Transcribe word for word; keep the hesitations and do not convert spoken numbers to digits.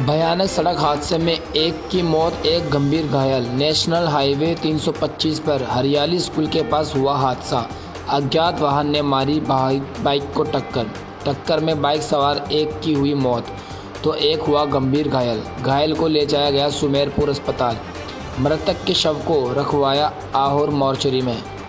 भयानक सड़क हादसे में एक की मौत, एक गंभीर घायल। नेशनल हाईवे तीन सौ पच्चीस पर हरियाली स्कूल के पास हुआ हादसा। अज्ञात वाहन ने मारी बाइक को टक्कर। टक्कर में बाइक सवार एक की हुई मौत तो एक हुआ गंभीर घायल। घायल को ले जाया गया सुमेरपुर अस्पताल। मृतक के शव को रखवाया आहोर मोर्चरी में।